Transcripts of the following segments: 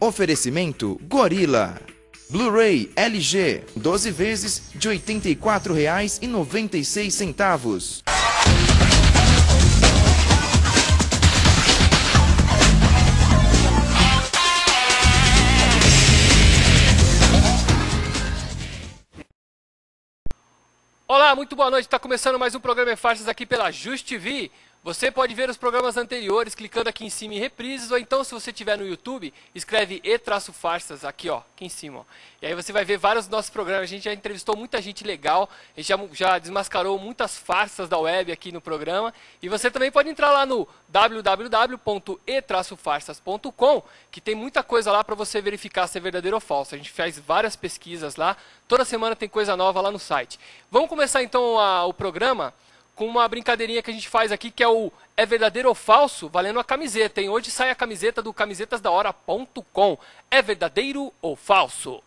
Oferecimento Gorilla. Blu-ray LG, 12 vezes de R$ 84,96. Olá, muito boa noite. Está começando mais um programa em faixas aqui pela JustV. Você pode ver os programas anteriores clicando aqui em cima em reprises, ou então, se você estiver no YouTube, escreve e-faixas aqui, ó, aqui em cima. Ó. E aí você vai ver vários dos nossos programas. A gente já entrevistou muita gente legal, a gente já desmascarou muitas farsas da web aqui no programa. E você também pode entrar lá no www.e-faixas.com, que tem muita coisa lá para você verificar se é verdadeiro ou falso. A gente faz várias pesquisas lá, toda semana tem coisa nova lá no site. Vamos começar então o programa com uma brincadeirinha que a gente faz aqui, que é o É Verdadeiro ou Falso, valendo a camiseta, hein? Hoje sai a camiseta do camisetasdahora.com. É verdadeiro ou falso?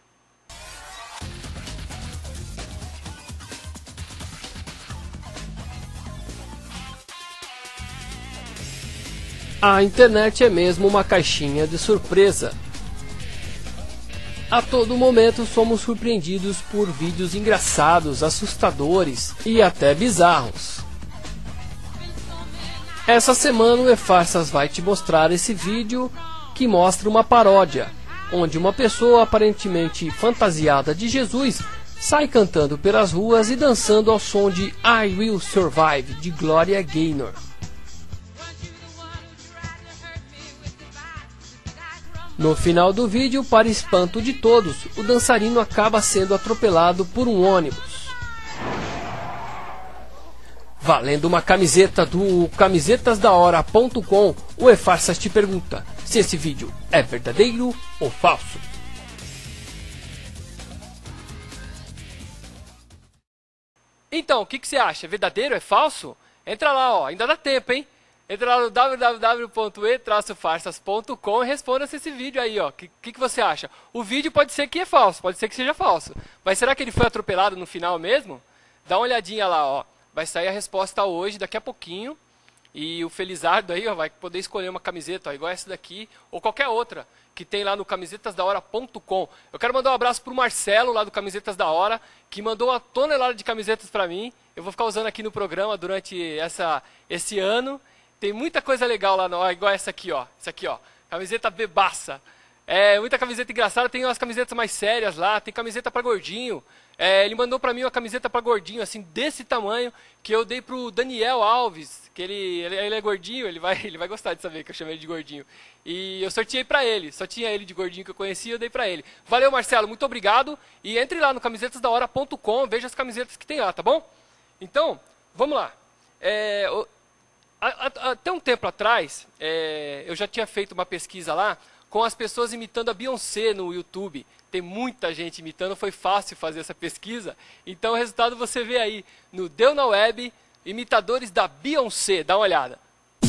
A internet é mesmo uma caixinha de surpresa. A todo momento somos surpreendidos por vídeos engraçados, assustadores e até bizarros. Essa semana o E-Farsas vai te mostrar esse vídeo que mostra uma paródia, onde uma pessoa aparentemente fantasiada de Jesus sai cantando pelas ruas e dançando ao som de I Will Survive, de Gloria Gaynor. No final do vídeo, para espanto de todos, o dançarino acaba sendo atropelado por um ônibus. Valendo uma camiseta do camisetasdahora.com, o E-Farsas te pergunta se esse vídeo é verdadeiro ou falso. Então, o que você acha? É verdadeiro? É falso? Entra lá, ó, ainda dá tempo, hein? Entra lá no www.e-farsas.com e responda se esse vídeo aí, ó. O que você acha? O vídeo pode ser que é falso, pode ser que seja falso. Mas será que ele foi atropelado no final mesmo? Dá uma olhadinha lá, ó. Vai sair a resposta hoje, daqui a pouquinho. E o Felizardo aí, ó, vai poder escolher uma camiseta, ó, igual essa daqui, ou qualquer outra que tem lá no camisetasdahora.com. Eu quero mandar um abraço pro Marcelo, lá do Camisetas da Hora, que mandou uma tonelada de camisetas pra mim. Eu vou ficar usando aqui no programa durante esse ano. Tem muita coisa legal lá, ó, igual essa aqui, ó. Essa aqui, ó. Camiseta bebaça. É, muita camiseta engraçada. Tem umas camisetas mais sérias lá. Tem camiseta pra gordinho. É, ele mandou pra mim uma camiseta pra gordinho, assim, desse tamanho, que eu dei pro Daniel Alves, que ele é gordinho, ele vai gostar de saber que eu chamei ele de gordinho. E eu sorteei pra ele. Só tinha ele de gordinho que eu conhecia, eu dei pra ele. Valeu, Marcelo, muito obrigado. E entre lá no camisetasdahora.com, veja as camisetas que tem lá, tá bom? Então, vamos lá. Até um tempo atrás, eu já tinha feito uma pesquisa lá com as pessoas imitando a Beyoncé no YouTube. Tem muita gente imitando, foi fácil fazer essa pesquisa. Então o resultado você vê aí no Deu na Web, imitadores da Beyoncé. Dá uma olhada.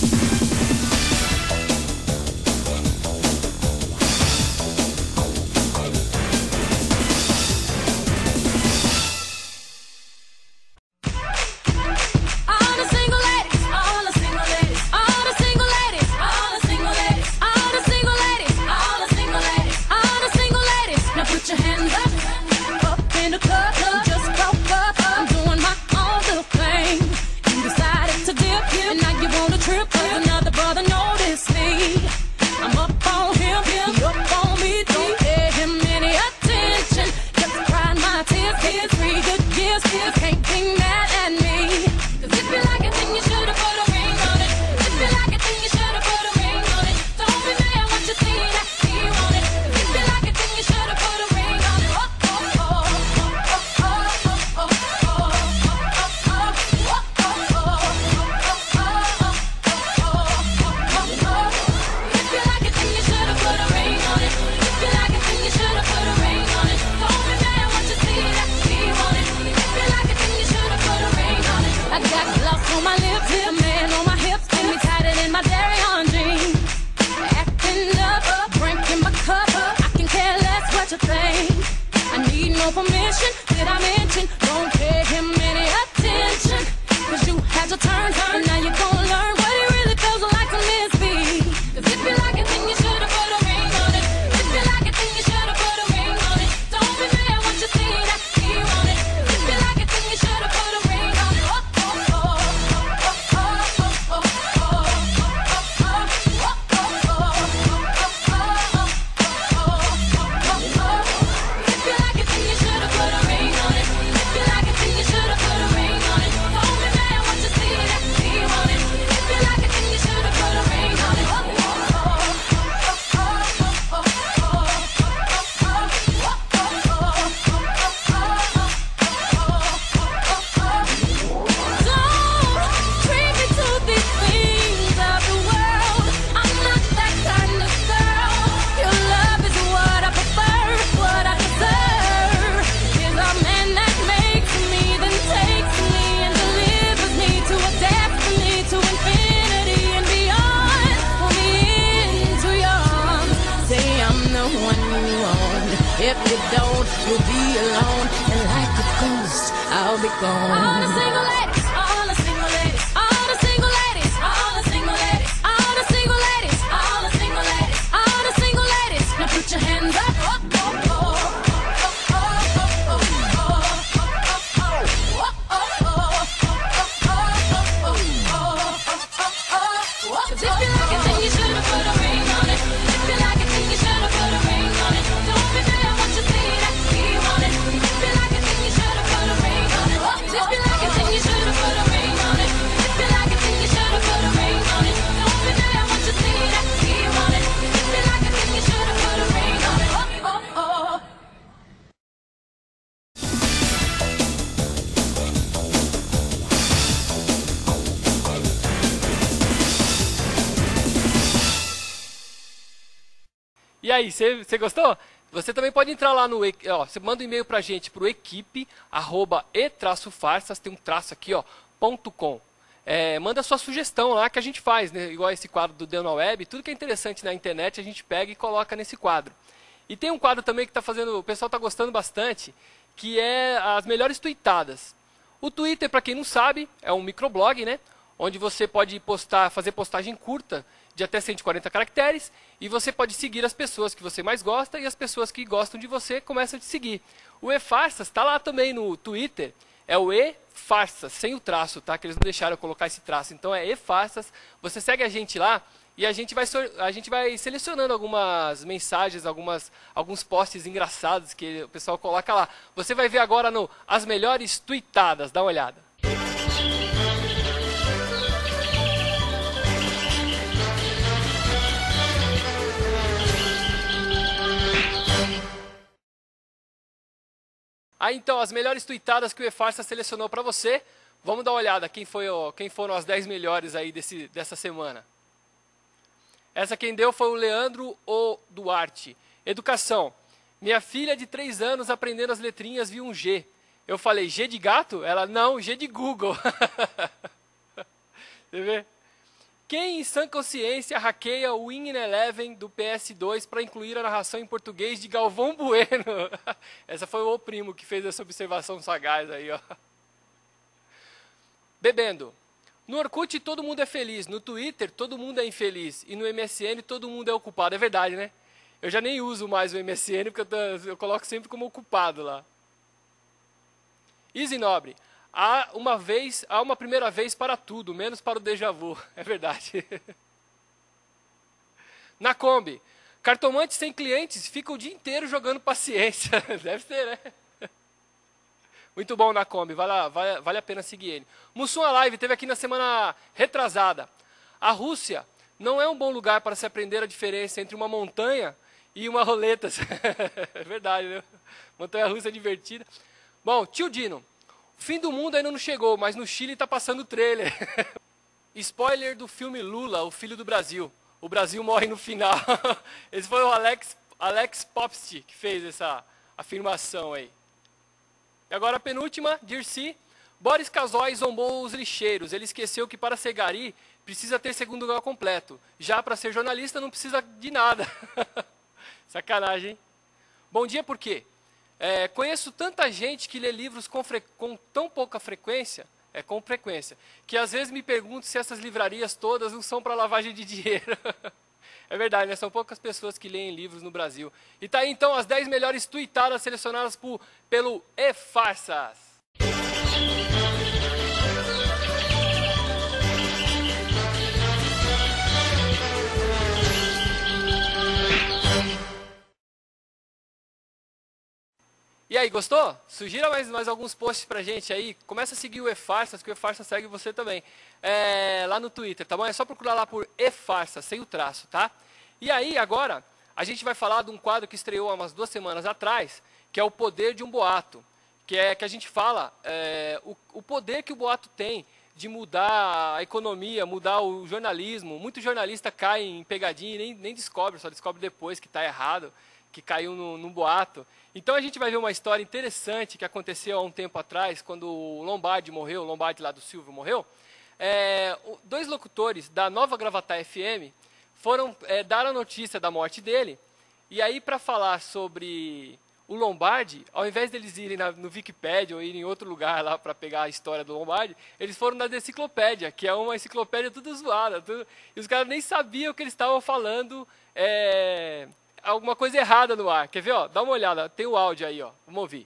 Permission, did I mention? Don't pay him any attention. Cause you had your turn, and now you're gonna learn what it really feels like to miss me. Cause if you like it, then you should've put a ring on it. If you someone you want. If you don't, you'll be alone. And like a ghost, I'll be gone. All the single ladies, all the single ladies, all the single ladies, all the single ladies, all the single ladies, all the single ladies, all the single ladies. Now put your hands up. E aí, você gostou? Você também pode entrar lá no... Ó, você manda um e-mail pra gente, pro equipe@e-farsas, tem um traço aqui, ó, .com. Manda sua sugestão lá que a gente faz, né? Igual esse quadro do Deu na Web. Tudo que é interessante na internet a gente pega e coloca nesse quadro. E tem um quadro também que tá fazendo, o pessoal tá gostando bastante, que é as melhores tweetadas. O Twitter, para quem não sabe, é um microblog, né? Onde você pode fazer postagem curta de até 140 caracteres, e você pode seguir as pessoas que você mais gosta, e as pessoas que gostam de você começam a te seguir. O E-Farsas está lá também no Twitter, é o E-Farsas, sem o traço, tá? Que eles não deixaram eu colocar esse traço. Então é E-Farsas, você segue a gente lá, e a gente vai selecionando algumas mensagens, alguns posts engraçados que o pessoal coloca lá. Você vai ver agora no As Melhores Tweetadas, dá uma olhada. Aí então, as melhores tweetadas que o E-Farsas selecionou para você. Vamos dar uma olhada quem foram as 10 melhores aí dessa semana. Essa quem deu foi o Leandro O. Duarte. Educação. Minha filha de 3 anos aprendendo as letrinhas viu um G. Eu falei, G de gato? Ela, não, G de Google. Você vê? Quem em sã consciência hackeia o Win11 do PS2 para incluir a narração em português de Galvão Bueno? Essa foi o primo que fez essa observação sagaz aí, ó. Bebendo. No Orkut todo mundo é feliz, no Twitter todo mundo é infeliz e no MSN todo mundo é ocupado. É verdade, né? Eu já nem uso mais o MSN porque eu coloco sempre como ocupado lá. Easy Nobre. Há uma primeira vez para tudo, menos para o déjà vu. É verdade. Na Kombi. Cartomante sem clientes fica o dia inteiro jogando paciência. Deve ser, né? Muito bom na Kombi, vale a pena seguir ele. Mussum Live teve aqui na semana retrasada. A Rússia não é um bom lugar para se aprender a diferença entre uma montanha e uma roleta. É verdade, né? Montanha russa é divertida. Bom, tio Dino. O fim do mundo ainda não chegou, mas no Chile está passando o trailer. Spoiler do filme Lula, o filho do Brasil. O Brasil morre no final. Esse foi o Alex Popst que fez essa afirmação aí. E agora a penúltima, Dirce. Boris Casoy zombou os lixeiros. Ele esqueceu que para ser gari precisa ter segundo grau completo. Já para ser jornalista não precisa de nada. Sacanagem, hein? Bom dia, por quê? Conheço tanta gente que lê livros com tão pouca frequência, com frequência, que às vezes me pergunto se essas livrarias todas não são para lavagem de dinheiro. É verdade, né? São poucas pessoas que leem livros no Brasil. E tá aí então as 10 melhores tweetadas selecionadas pelo E-Farsas. E aí, gostou? Sugira mais alguns posts pra gente aí. Começa a seguir o E-Farsas, que o E-Farsas segue você também. Lá no Twitter, tá bom? É só procurar lá por E-Farsas, sem o traço, tá? E aí, agora, a gente vai falar de um quadro que estreou há umas 2 semanas atrás, que é o Poder de um Boato. Que a gente fala o poder que o boato tem de mudar a economia, mudar o jornalismo. Muito jornalista cai em pegadinha e nem descobre, só descobre depois que está errado, que caiu num boato. Então a gente vai ver uma história interessante que aconteceu há um tempo atrás, quando o Lombardi morreu, o Lombardi lá do Silvio morreu. 2 locutores da Nova Gravataí FM foram dar a notícia da morte dele E aí, para falar sobre o Lombardi, ao invés deles irem no Wikipedia ou irem em outro lugar lá para pegar a história do Lombardi, eles foram na Deciclopédia, que é uma enciclopédia tudo zoada. E os caras nem sabiam que eles estavam falando alguma coisa errada no ar. Quer ver? Ó? Dá uma olhada, tem o áudio aí, ó. Vamos ouvir.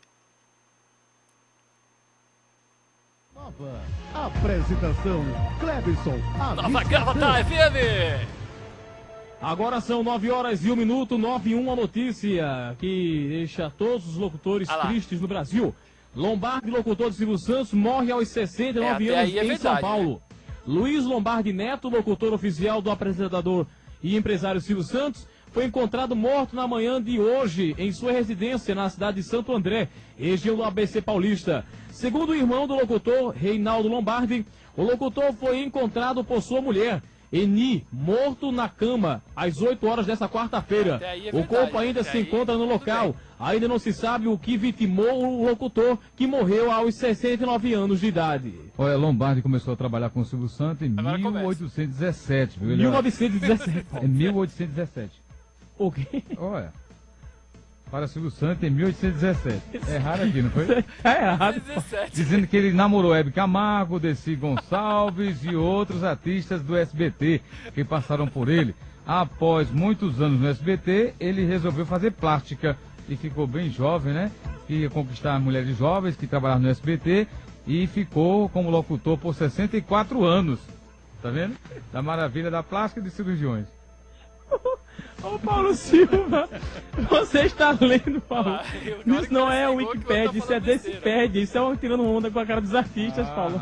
Nova apresentação, Clebson. Nova Gravatar FM! Agora são 9 horas e 1 minuto, 9 e 1, a notícia que deixa todos os locutores tristes no Brasil. Lombardi, locutor de Silvio Santos, morre aos 69 anos em verdade, São Paulo. Né? Luiz Lombardi Neto, locutor oficial do apresentador e empresário Silvio Santos, foi encontrado morto na manhã de hoje em sua residência na cidade de Santo André, região do ABC Paulista. Segundo o irmão do locutor, Reinaldo Lombardi, o locutor foi encontrado por sua mulher, Eni, morto na cama, às 8 horas dessa quarta-feira. O corpo ainda se encontra no local. Ainda não se sabe o que vitimou o locutor, que morreu aos 69 anos de idade. Olha, Lombardi começou a trabalhar com o Silvio Santos em 1817. Viu? 1917. É 1817. O quê? Olha, para Silvio Santos em 1817. É errado aqui, não foi? É errado. Dizendo que ele namorou Hebe Camargo, Desi Gonçalves e outros artistas do SBT que passaram por ele. Após muitos anos no SBT, ele resolveu fazer plástica e ficou bem jovem, né? Ia conquistar mulheres jovens que trabalhavam no SBT e ficou como locutor por 64 anos. Tá vendo? Da maravilha da plástica e de cirurgiões. Ô Paulo Silva, você está lendo, Paulo. Isso não é Wikipedia, isso é Decipédia, isso é uma tirando onda com a cara dos artistas, Paulo.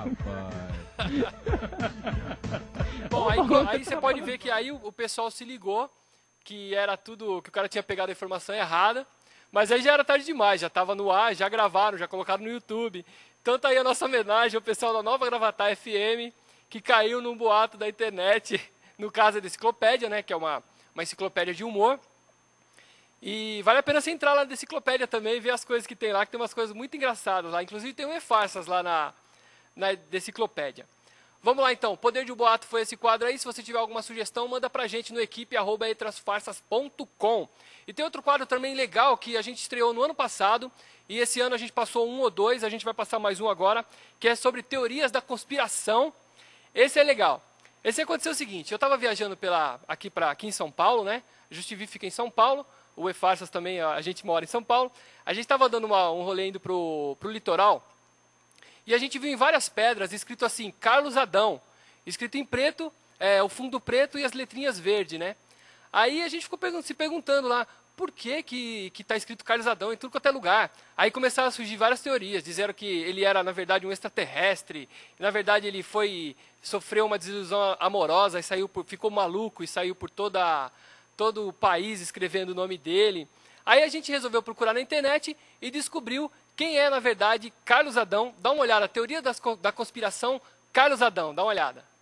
Bom, aí você pode ver que aí o pessoal se ligou que era tudo, que o cara tinha pegado a informação errada, mas aí já era tarde demais, já estava no ar, já gravaram, já colocaram no YouTube. Então tá aí a nossa homenagem ao pessoal da Nova Gravatar FM, que caiu num boato da internet, no caso da Enciclopédia, né, que é uma enciclopédia de humor. E vale a pena você entrar lá na enciclopédia também e ver as coisas que tem lá, que tem umas coisas muito engraçadas lá. Inclusive tem um E-Farsas lá na enciclopédia. Vamos lá então, Poder de Boato foi esse quadro aí. Se você tiver alguma sugestão, manda pra gente no equipe@etrasfarsas.com. E tem outro quadro também legal que a gente estreou no ano passado. E esse ano a gente passou 1 ou 2, a gente vai passar mais um agora, que é sobre teorias da conspiração. Esse é legal. Esse aconteceu o seguinte, eu estava viajando aqui em São Paulo, né? A Justivi fica em São Paulo, o E-Farsas também, a gente mora em São Paulo. A gente estava dando um rolê indo pro litoral, e a gente viu em várias pedras escrito assim, Carlos Adão, escrito em preto, o fundo preto e as letrinhas verde, né? Aí a gente ficou se perguntando lá, por que está escrito Carlos Adão em tudo quanto é lugar? Aí começaram a surgir várias teorias, disseram que ele era, na verdade, um extraterrestre, na verdade ele sofreu uma desilusão amorosa, e ficou maluco e saiu por todo o país escrevendo o nome dele. Aí a gente resolveu procurar na internet e descobriu quem é, na verdade, Carlos Adão. Dá uma olhada, a teoria da conspiração, Carlos Adão, dá uma olhada.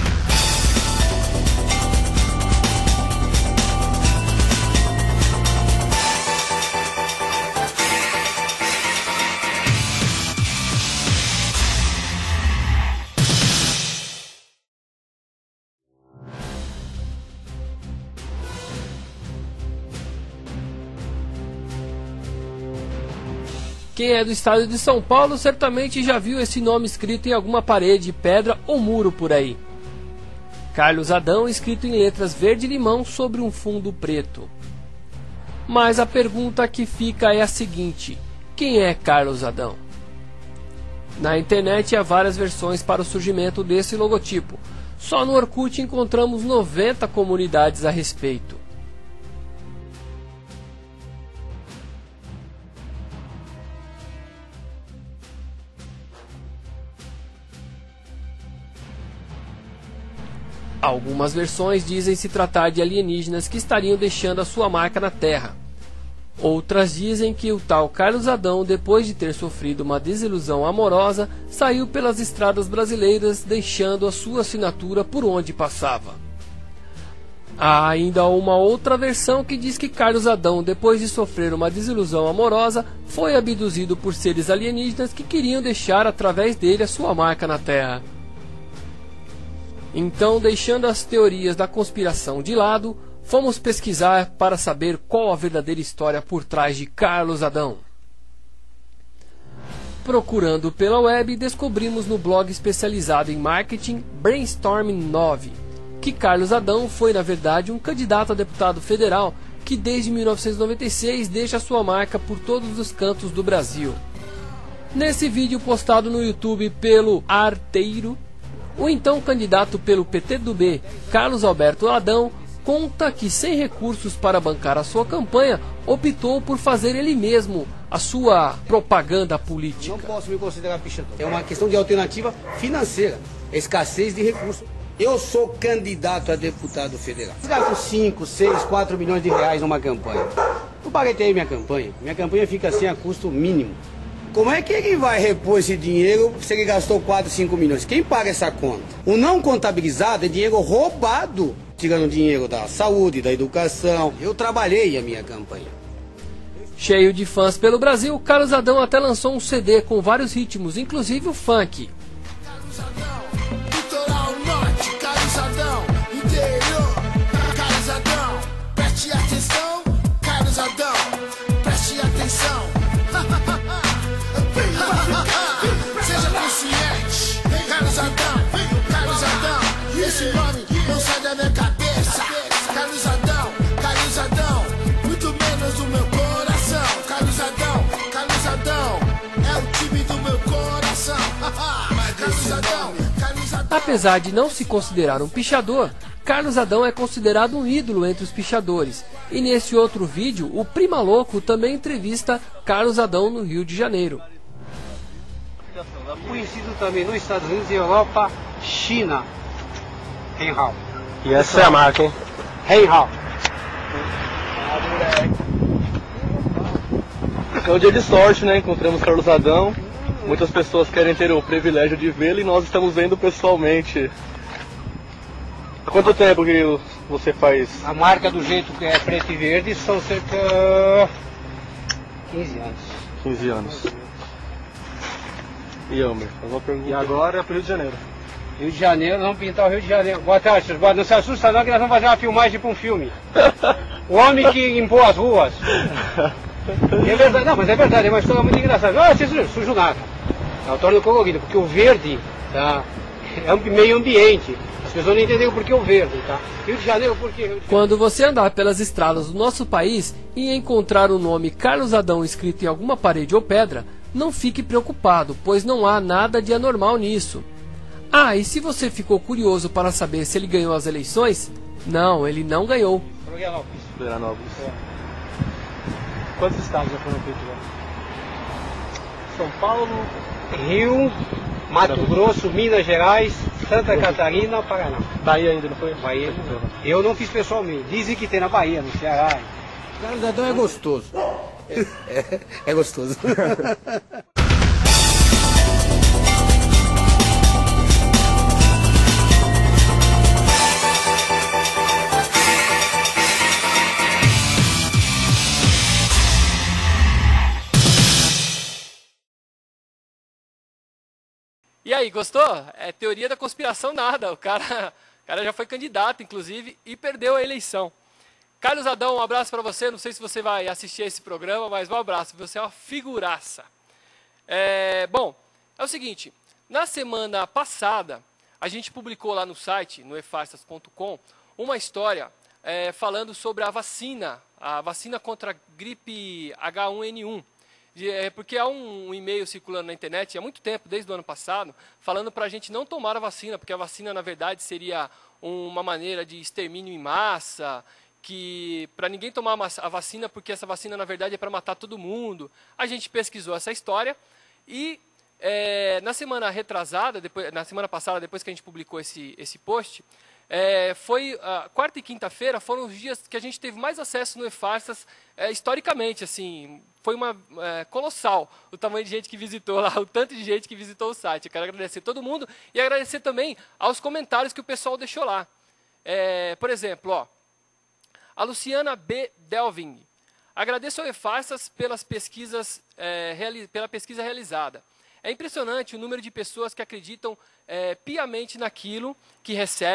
Quem é do estado de São Paulo certamente já viu esse nome escrito em alguma parede, pedra ou muro por aí. Carlos Adão escrito em letras verde-limão sobre um fundo preto. Mas a pergunta que fica é a seguinte: quem é Carlos Adão? Na internet há várias versões para o surgimento desse logotipo. Só no Orkut encontramos 90 comunidades a respeito. Algumas versões dizem se tratar de alienígenas que estariam deixando a sua marca na Terra. Outras dizem que o tal Carlos Adão, depois de ter sofrido uma desilusão amorosa, saiu pelas estradas brasileiras deixando a sua assinatura por onde passava. Há ainda uma outra versão que diz que Carlos Adão, depois de sofrer uma desilusão amorosa, foi abduzido por seres alienígenas que queriam deixar através dele a sua marca na Terra. Então, deixando as teorias da conspiração de lado, fomos pesquisar para saber qual a verdadeira história por trás de Carlos Adão. Procurando pela web, descobrimos no blog especializado em marketing Brainstorming 9 que Carlos Adão foi, na verdade, um candidato a deputado federal que desde 1996 deixa sua marca por todos os cantos do Brasil. Nesse vídeo postado no YouTube pelo Arteiro, o então candidato pelo PTdoB, Carlos Alberto Adão, conta que sem recursos para bancar a sua campanha, optou por fazer ele mesmo a sua propaganda política. Não posso me considerar pichador. É uma questão de alternativa financeira, escassez de recursos. Eu sou candidato a deputado federal. Gasto 5, 6, 4 milhões de reais numa campanha. Eu paguei minha campanha. Minha campanha fica assim a custo mínimo. Como é que ele vai repor esse dinheiro se ele gastou 4, 5 milhões? Quem paga essa conta? O não contabilizado é dinheiro roubado, tirando dinheiro da saúde, da educação. Eu trabalhei a minha campanha. Cheio de fãs pelo Brasil, Carlos Adão até lançou um CD com vários ritmos, inclusive o funk. Litoral Norte, Carlos Adão, interior, Carlos Adão, preste atenção, Carlos Adão, preste atenção. Seja consciente, Carlos Adão, esse nome não sai da minha cabeça. Carlos Adão, muito menos do meu coração. Carlos Adão, é o time do meu coração. Carlos Adão. Apesar de não se considerar um pichador, Carlos Adão é considerado um ídolo entre os pichadores. E nesse outro vídeo, o Prima Louco também entrevista Carlos Adão no Rio de Janeiro. Conhecido também nos Estados Unidos, Europa, China. Reinhal. E essa é a marca, hein? Reinhal. É um dia de sorte, né? Encontramos Carlos Adão. Muitas pessoas querem ter o privilégio de vê-lo e nós estamos vendo pessoalmente. Há quanto tempo que você faz? A marca do jeito que é preto e verde são cerca de 15 anos. 15 anos. E Elmer, uma pergunta. E agora é pro Rio de Janeiro. Rio de Janeiro, vamos pintar o Rio de Janeiro. Boa tarde, seus boas. Não se assusta não que nós vamos fazer uma filmagem para um filme. O homem que limpou as ruas. É verdade, não, mas é verdade, é uma história muito engraçada. Ah, você sujo nada. Eu torno colorido, porque o verde, tá, é um meio ambiente. As pessoas não entenderam por que o verde, tá? Rio de Janeiro, por que Rio de Janeiro? Quando você andar pelas estradas do nosso país e encontrar o nome Carlos Adão escrito em alguma parede ou pedra, não fique preocupado, pois não há nada de anormal nisso. Ah, e se você ficou curioso para saber se ele ganhou as eleições, não, ele não ganhou. Florianópolis. Quantos estados já foram feitos lá? São Paulo, Rio, Mato Grosso, Minas Gerais, Santa Catarina, Paraná. Bahia ainda não foi? Bahia. Eu não fiz pessoalmente. Dizem que tem na Bahia, no Ceará. Carlos Adão é gostoso. É gostoso. E aí, gostou? É teoria da conspiração nada. O cara já foi candidato, inclusive, e perdeu a eleição. Carlos Adão, um abraço para você. Não sei se você vai assistir a esse programa, mas um abraço. Você é uma figuraça. Bom, é o seguinte. Na semana passada, a gente publicou lá no site, no efarsas.com, uma história falando sobre a vacina contra a gripe H1N1. Porque há um e-mail circulando na internet há muito tempo, desde o ano passado, falando para a gente não tomar a vacina, porque a vacina, na verdade, seria uma maneira de extermínio em massa, que para ninguém tomar a vacina, porque essa vacina, na verdade, é para matar todo mundo. A gente pesquisou essa história e na semana retrasada, na semana passada, depois que a gente publicou esse post, foi quarta e quinta-feira foram os dias que a gente teve mais acesso no eFarsas historicamente, assim, foi colossal o tamanho de gente que visitou lá, o tanto de gente que visitou o site. Eu quero agradecer todo mundo e agradecer também aos comentários que o pessoal deixou lá. Por exemplo, ó, a Luciana B. Delving. Agradeço ao eFarsas pela pesquisa realizada. É impressionante o número de pessoas que acreditam piamente naquilo que recebem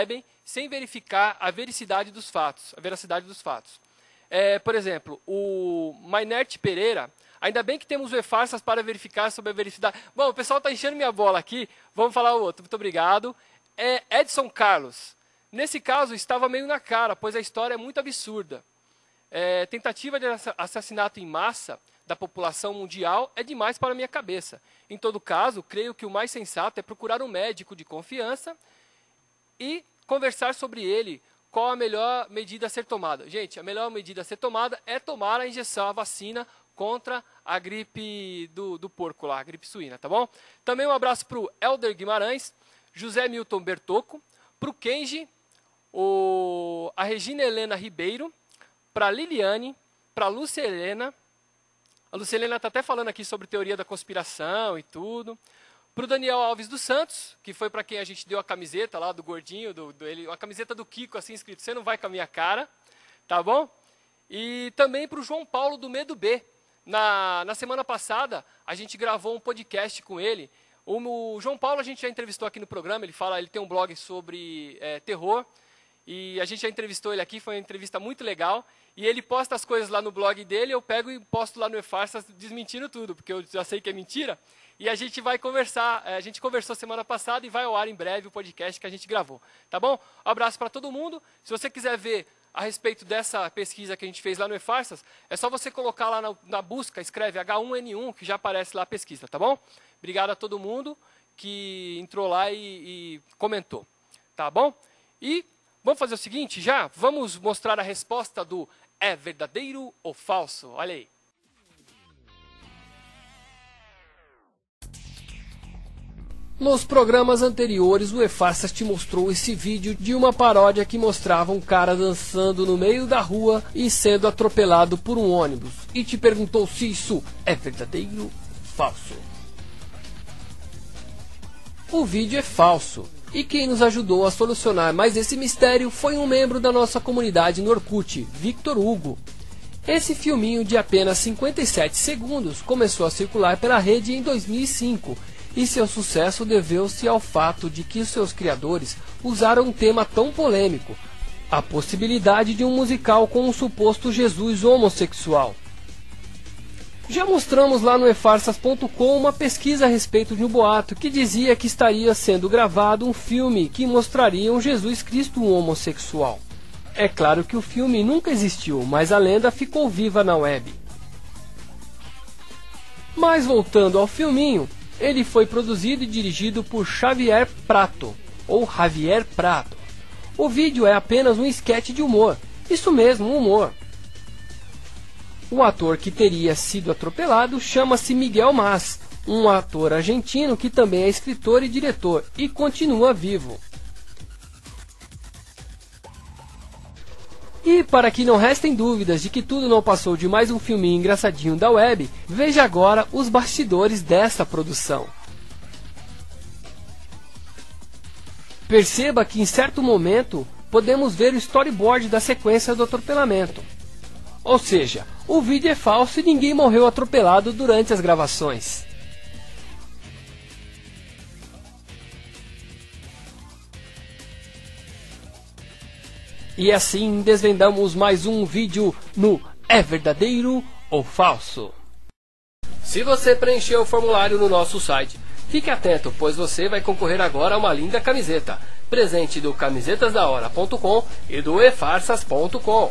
sem verificar a veracidade dos fatos. Por exemplo, o Mainert Pereira, ainda bem que temos o E-Farsas para verificar sobre a veracidade. Bom, o pessoal está enchendo minha bola aqui, vamos falar o outro, muito obrigado. Edson Carlos, nesse caso estava meio na cara, pois a história é muito absurda. Tentativa de assassinato em massa da população mundial é demais para a minha cabeça. Em todo caso, creio que o mais sensato é procurar um médico de confiança e conversar sobre ele, qual a melhor medida a ser tomada. Gente, a melhor medida a ser tomada é tomar a injeção, a vacina contra a gripe do porco lá, a gripe suína, tá bom? Também um abraço para o Helder Guimarães, José Milton Bertocco, para o Kenji, a Regina Helena Ribeiro, para a Liliane, para a Lúcia Helena. A Lúcia Helena está até falando aqui sobre teoria da conspiração e tudo. Para o Daniel Alves dos Santos, que foi para quem a gente deu a camiseta lá do gordinho, a camiseta do Kiko, assim escrito, você não vai com a minha cara, tá bom? E também para o João Paulo do Medo B. Na semana passada, a gente gravou um podcast com ele. O João Paulo a gente já entrevistou aqui no programa, ele tem um blog sobre terror, e a gente já entrevistou ele aqui, foi uma entrevista muito legal, e ele posta as coisas lá no blog dele, eu pego e posto lá no E-Farsas desmentindo tudo, porque eu já sei que é mentira, e a gente vai conversar, a gente conversou semana passada e vai ao ar em breve o podcast que a gente gravou, tá bom? Um abraço para todo mundo, se você quiser ver a respeito dessa pesquisa que a gente fez lá no E-Farsas, é só você colocar lá na busca, escreve H1N1, que já aparece lá a pesquisa, tá bom? Obrigado a todo mundo que entrou lá e comentou, tá bom? E vamos fazer o seguinte já? Vamos mostrar a resposta do é verdadeiro ou falso? Olha aí. Nos programas anteriores, o E-Farsas te mostrou esse vídeo de uma paródia que mostrava um cara dançando no meio da rua e sendo atropelado por um ônibus. E te perguntou se isso é verdadeiro ou falso. O vídeo é falso. E quem nos ajudou a solucionar mais esse mistério foi um membro da nossa comunidade no Orkut, Victor Hugo. Esse filminho de apenas 57 segundos começou a circular pela rede em 2005 e seu sucesso deveu-se ao fato de que seus criadores usaram um tema tão polêmico, a possibilidade de um musical com um suposto Jesus homossexual. Já mostramos lá no efarsas.com uma pesquisa a respeito de um boato que dizia que estaria sendo gravado um filme que mostraria um Jesus Cristo homossexual. É claro que o filme nunca existiu, mas a lenda ficou viva na web. Mas voltando ao filminho, ele foi produzido e dirigido por Xavier Prato, ou Javier Prato. O vídeo é apenas um esquete de humor, isso mesmo, humor. O ator que teria sido atropelado chama-se Miguel Mas, um ator argentino que também é escritor e diretor, e continua vivo. E para que não restem dúvidas de que tudo não passou de mais um filminho engraçadinho da web, veja agora os bastidores dessa produção. Perceba que em certo momento podemos ver o storyboard da sequência do atropelamento. Ou seja, o vídeo é falso e ninguém morreu atropelado durante as gravações. E assim desvendamos mais um vídeo no É Verdadeiro ou Falso? Se você preencheu o formulário no nosso site, fique atento, pois você vai concorrer agora a uma linda camiseta, presente do camisetasdahora.com e do efarsas.com.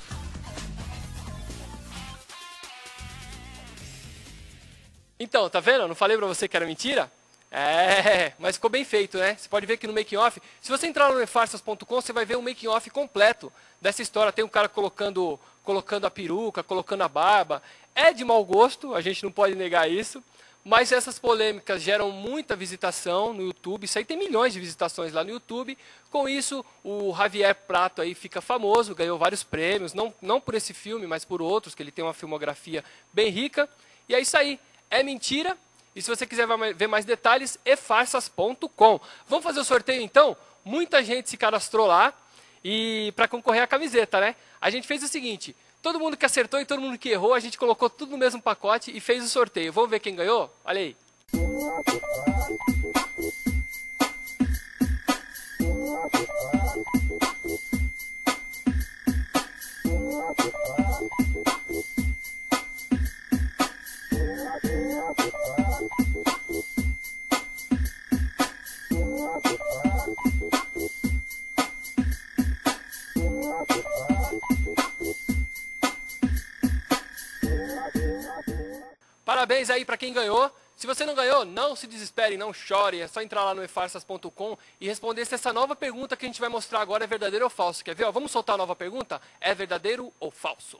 Então, tá vendo? Eu não falei pra você que era mentira? Mas ficou bem feito, né? Você pode ver que no making off, se você entrar no efarsas.com, você vai ver um making off completo dessa história. Tem um cara colocando a peruca, colocando a barba. É de mau gosto, a gente não pode negar isso. Mas essas polêmicas geram muita visitação no YouTube. Isso aí tem milhões de visitações lá no YouTube. Com isso, o Javier Prato aí fica famoso, ganhou vários prêmios. Não por esse filme, mas por outros, que ele tem uma filmografia bem rica. E é isso aí. É mentira. E se você quiser ver mais detalhes, efarsas.com. Vamos fazer o sorteio então? Muita gente se cadastrou lá e para concorrer à camiseta, né? A gente fez o seguinte, todo mundo que acertou e todo mundo que errou, a gente colocou tudo no mesmo pacote e fez o sorteio. Vamos ver quem ganhou? Olha aí. Parabéns aí para quem ganhou. Se você não ganhou, não se desespere, não chore. É só entrar lá no efarsas.com e responder se essa nova pergunta que a gente vai mostrar agora é verdadeiro ou falso. Quer ver? Ó, vamos soltar a nova pergunta? É verdadeiro ou falso?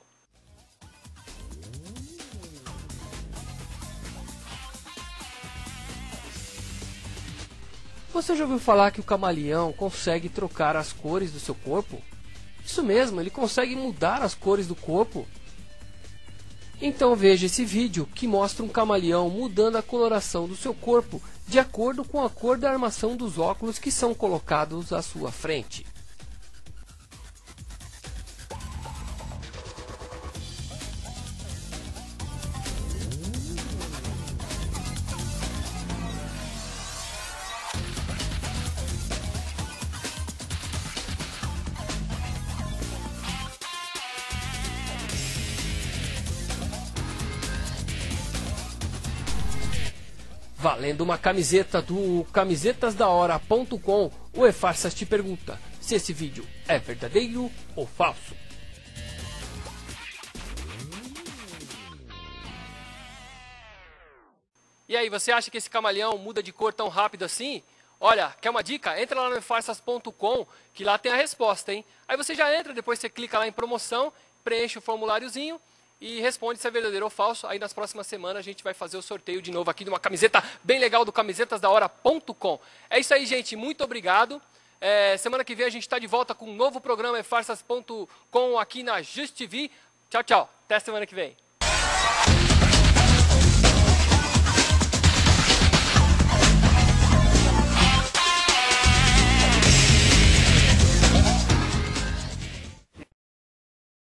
Você já ouviu falar que o camaleão consegue trocar as cores do seu corpo? Isso mesmo, ele consegue mudar as cores do corpo. Então veja esse vídeo que mostra um camaleão mudando a coloração do seu corpo de acordo com a cor da armação dos óculos que são colocados à sua frente. Valendo uma camiseta do camisetasdahora.com, o eFarsas te pergunta se esse vídeo é verdadeiro ou falso. E aí, você acha que esse camaleão muda de cor tão rápido assim? Olha, quer uma dica? Entra lá no efarsas.com, que lá tem a resposta, hein? Aí você já entra, depois você clica lá em promoção, preenche o formuláriozinho e responde se é verdadeiro ou falso. Aí nas próximas semanas a gente vai fazer o sorteio de novo aqui de uma camiseta bem legal do camisetasdahora.com. É isso aí, gente. Muito obrigado. Semana que vem a gente está de volta com um novo programa efarsas.com aqui na Just TV. Tchau, tchau. Até semana que vem.